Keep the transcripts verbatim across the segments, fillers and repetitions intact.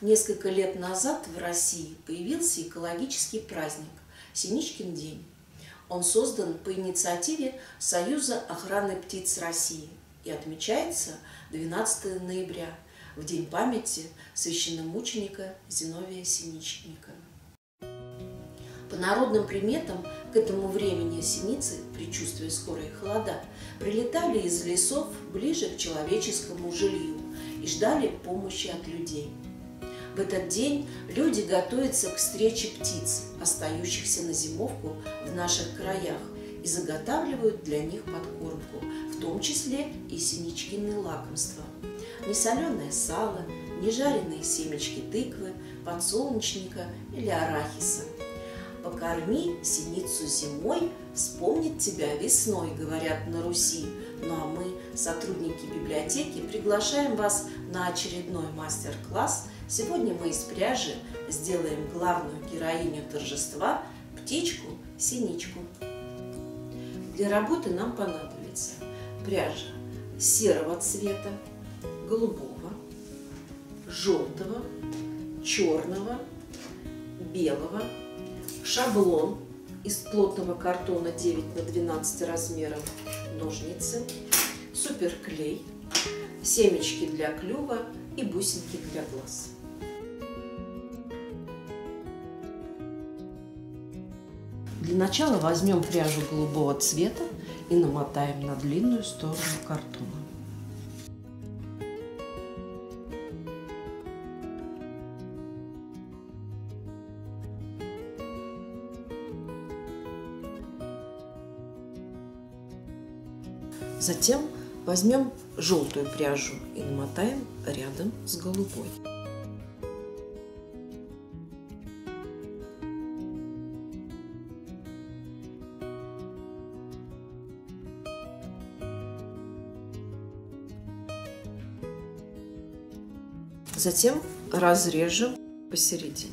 Несколько лет назад в России появился экологический праздник «Синичкин день». Он создан по инициативе Союза охраны птиц России и отмечается двенадцатого ноября, в день памяти священномученика Зиновия Синичника. По народным приметам, к этому времени синицы, предчувствуя скорые холода, прилетали из лесов ближе к человеческому жилью и ждали помощи от людей. В этот день люди готовятся к встрече птиц, остающихся на зимовку в наших краях, и заготавливают для них подкормку, в том числе и синичкины лакомства. Не соленое сало, не жареные семечки тыквы, подсолнечника или арахиса. «Покорми синицу зимой, вспомнит тебя весной», говорят на Руси. Ну а мы, сотрудники библиотеки, приглашаем вас на очередной мастер-класс. Сегодня мы из пряжи сделаем главную героиню торжества – птичку-синичку. Для работы нам понадобится пряжа серого цвета, голубого, желтого, черного, белого, шаблон из плотного картона девять на двенадцать размеров, ножницы, суперклей, семечки для клюва и бусинки для глаз. Для начала возьмем пряжу голубого цвета и намотаем на длинную сторону картона. Затем возьмем желтую пряжу и намотаем рядом с голубой. Затем разрежем посередине.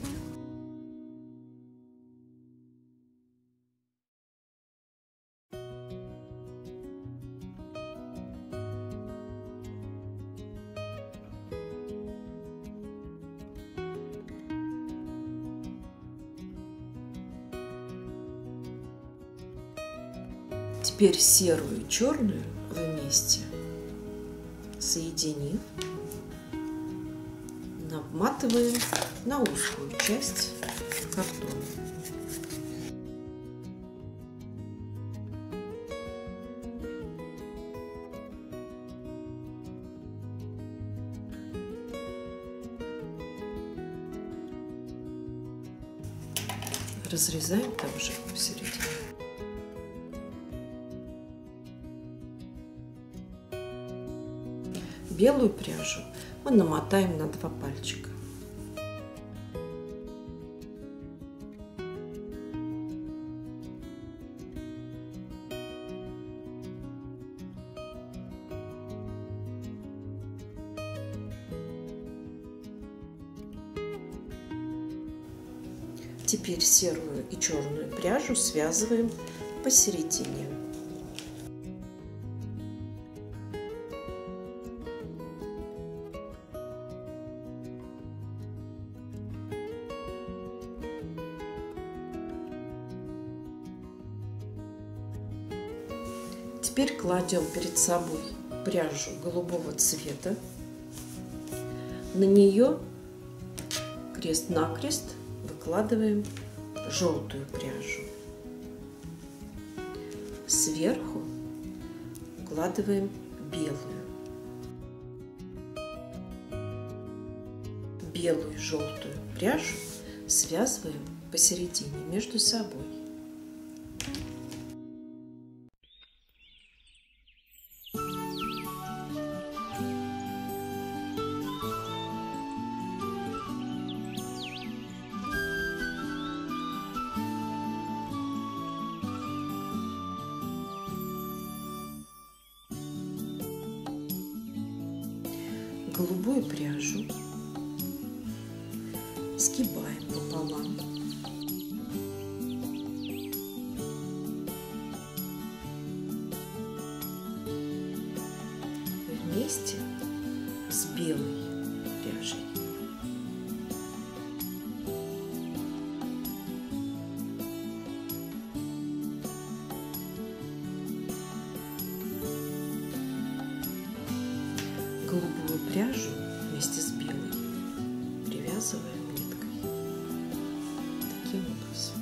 Теперь серую и черную вместе соединив, наматываем на узкую часть картона. Разрезаем также посередине. Белую пряжу мы намотаем на два пальчика. Теперь серую и черную пряжу связываем посередине. Теперь кладем перед собой пряжу голубого цвета. На нее крест-накрест выкладываем желтую пряжу. Сверху укладываем белую. Белую и желтую пряжу связываем посередине между собой. Голубую пряжу сгибаем пополам. Вместе с белой пряжей. пряжу вместе с белой привязываем ниткой таким образом.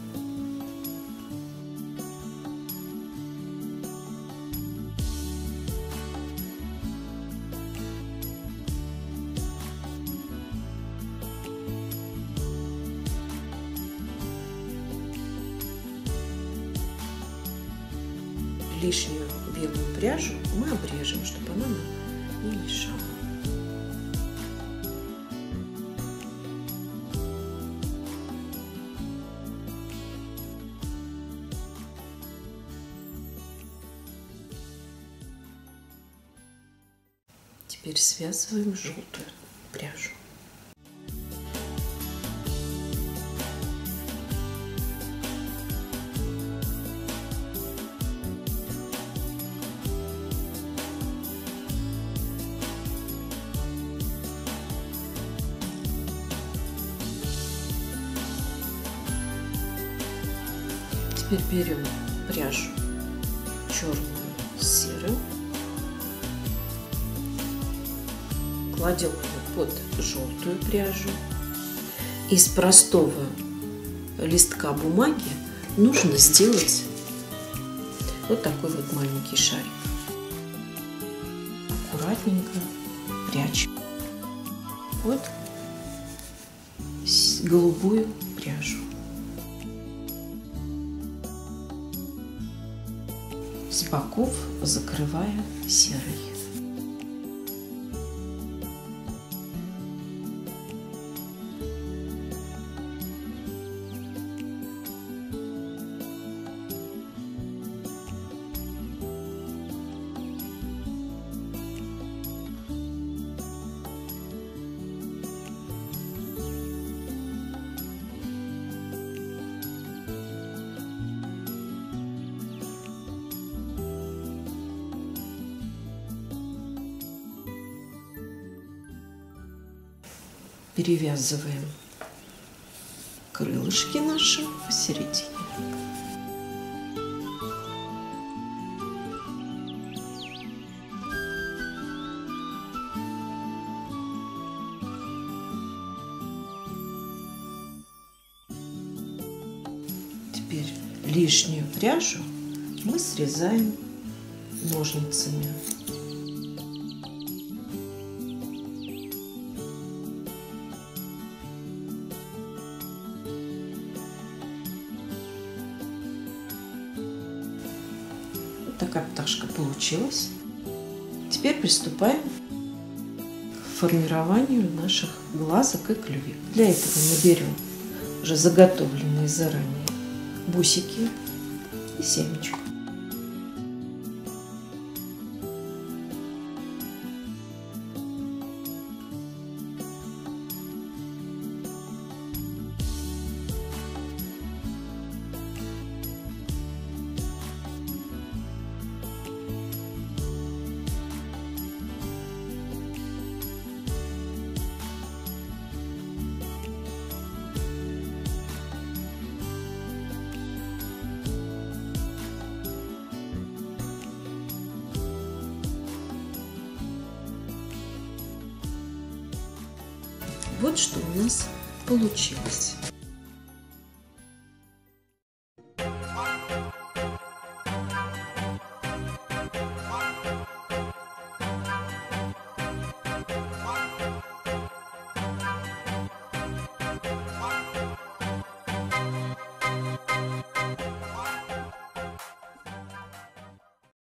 Лишнюю белую пряжу мы обрежем, чтобы она нам не мешала. Теперь связываем желтую пряжу. Теперь берем пряжу черную с серым, кладем ее под желтую пряжу. Из простого листка бумаги нужно сделать вот такой вот маленький шарик. Аккуратненько прячем вот голубую пряжу. С боков закрывая серой. Перевязываем крылышки наши посередине. Теперь лишнюю пряжу мы срезаем ножницами. Такая пташка получилась. Теперь приступаем к формированию наших глазок и клювик. Для этого мы берем уже заготовленные заранее бусики и семечко. Вот что у нас получилось.